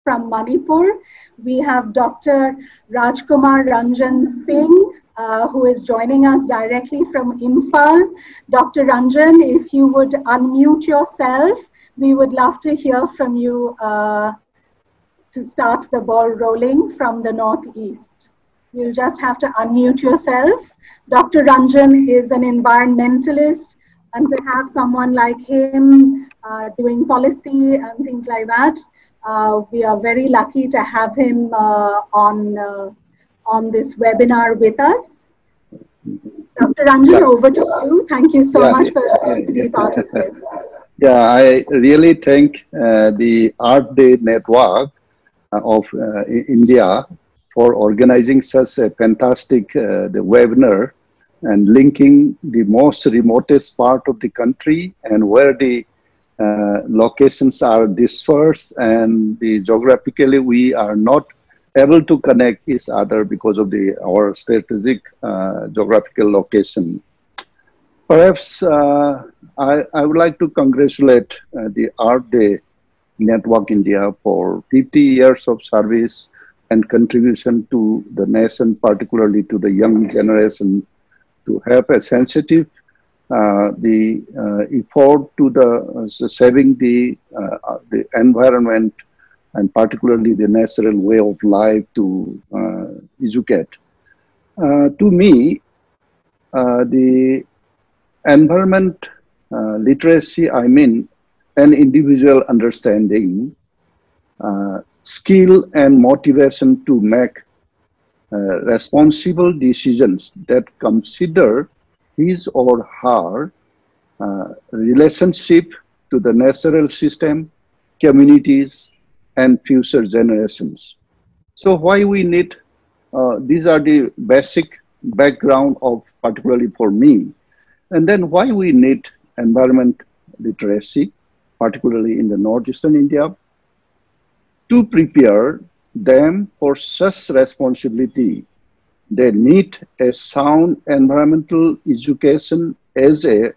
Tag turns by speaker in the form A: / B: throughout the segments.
A: from Manipur. We have Dr. Rajkumar Ranjan Singh, who is joining us directly from Imphal. Dr. Ranjan, if you would unmute yourself, we would love to hear from you to start the ball rolling from the Northeast. You'll just have to unmute yourself. Dr. Ranjan is an environmentalist, and to have someone like him doing policy and things like that, we are very lucky to have him on this webinar with us. Dr. Ranjan, over to you. Thank you so much for being part of this.
B: Yeah, I really thank the Art Day Network of India for organizing such a fantastic the webinar and linking the most remotest part of the country and where the locations are dispersed and the geographically we are not able to connect each other because of our strategic geographical location. Perhaps I would like to congratulate the Art Day Network India for 50 years of service and contribution to the nation, particularly to the young generation, to have a sensitive effort to the saving the environment and particularly the natural way of life to educate. To me, the environment literacy, I mean, an individual understanding, skill and motivation to make responsible decisions that consider his or her relationship to the natural system, communities, and future generations. So why we need, these are the basic background of particularly for me. And then why we need environment literacy, particularly in the northeastern India, to prepare them for such responsibility. They need a sound environmental education as a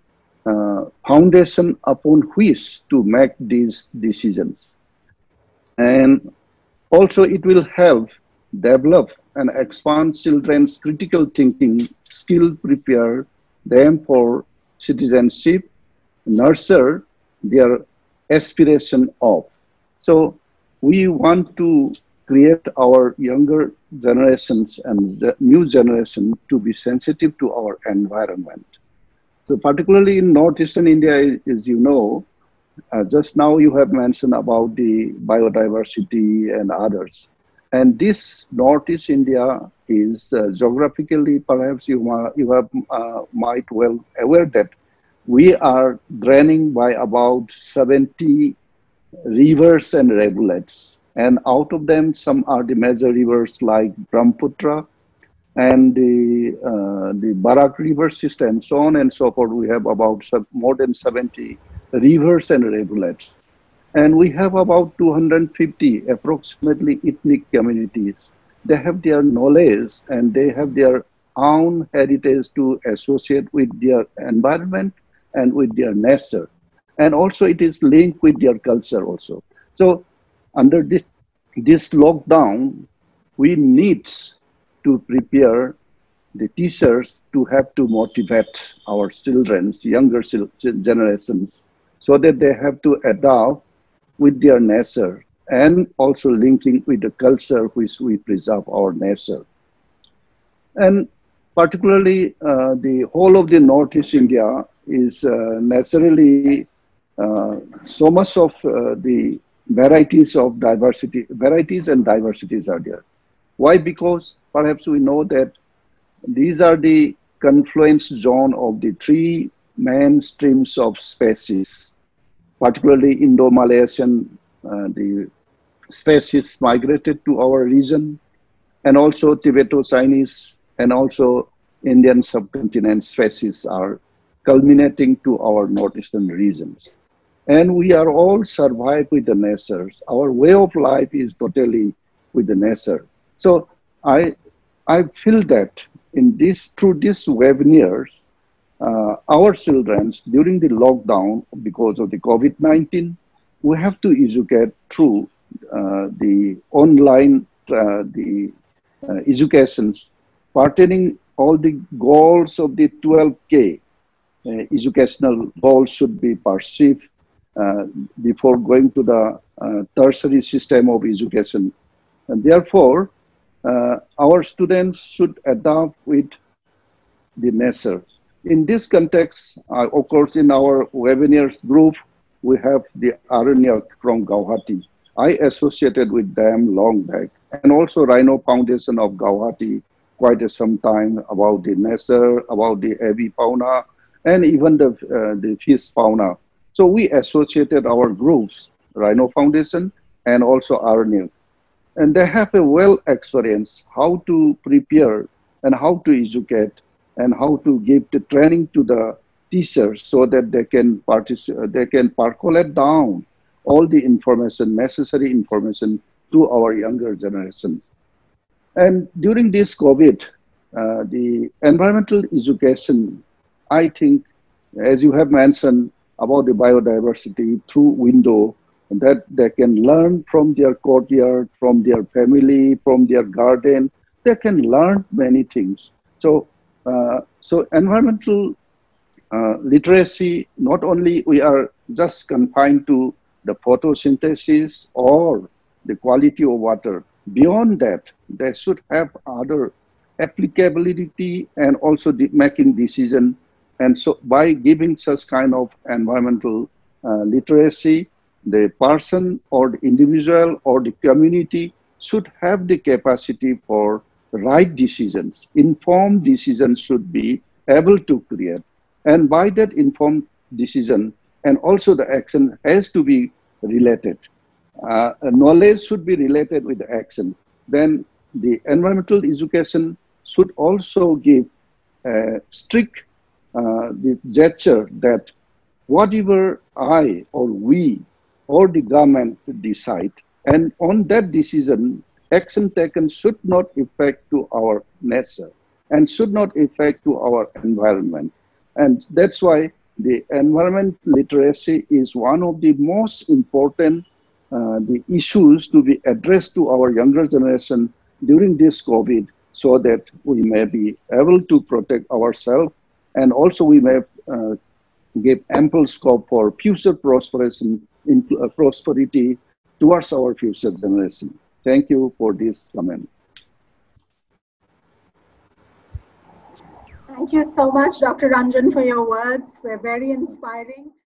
B: foundation upon which to make these decisions. And also it will help develop and expand children's critical thinking skill, prepare them for citizenship, nurture their aspiration of. So we want to create our younger generations and the new generation to be sensitive to our environment. So particularly in northeastern India, as you know, just now you have mentioned about the biodiversity and others. And this Northeast India is geographically, perhaps you might well aware that we are draining by about 70 rivers and rivulets. And out of them, some are the major rivers like Brahmaputra and the Barak River system, so on and so forth. We have about more than 70 rivers and rivulets. And we have about 250 approximately ethnic communities. They have their knowledge and they have their own heritage to associate with their environment and with their nature. And also it is linked with their culture also. So under this lockdown, we need to prepare the teachers to have to motivate our children, younger generations, so that they have to adapt with their nature and also linking with the culture which we preserve our nature. And particularly the whole of the Northeast India is naturally so much of the varieties and diversities are there. Why? Because perhaps we know that these are the confluence zone of the three main streams of species, particularly Indo-Malaysian, the species migrated to our region, and also Tibeto-Chinese and also Indian subcontinent species are culminating to our northeastern regions. And we are all survived with the nature. Our way of life is totally with the nature. So I feel that through these webinars, our children during the lockdown because of the COVID-19, we have to educate through the online educations pertaining all the goals of the 12K educational goals should be perceived before going to the tertiary system of education. And therefore, our students should adapt with the nature. In this context, of course, in our webinars group, we have the Aranyak from Guwahati. I associated with them long back, and also Rhino Foundation of Guwahati quite some time about the nature, about the avifauna, and even the fish fauna. So we associated our groups, Rhino Foundation and also Aranyak. And they have a well experience how to prepare and how to educate and how to give the training to the teachers so that they can percolate down all the information, necessary information to our younger generation. And during this COVID, the environmental education, I think, as you have mentioned about the biodiversity through window, that they can learn from their courtyard, from their family, from their garden. They can learn many things. So, so environmental literacy, not only we are just confined to the photosynthesis or the quality of water. Beyond that, they should have other applicability and also making decision. And so by giving such kind of environmental literacy, the person or the individual or the community should have the capacity for right decisions. Informed decisions should be able to create. And by that informed decision, and also the action has to be related. Knowledge should be related with the action. Then the environmental education should also give strict the gesture that whatever I or we or the government decide, and on that decision, action taken should not affect to our nature and should not affect to our environment. And that's why the environment literacy is one of the most important the issues to be addressed to our younger generation during this COVID, so that we may be able to protect ourselves, and also we may give ample scope for future prosperity towards our future generation. Thank you for this comment.
A: Thank you so much, Dr. Ranjan, for your words. They're very inspiring.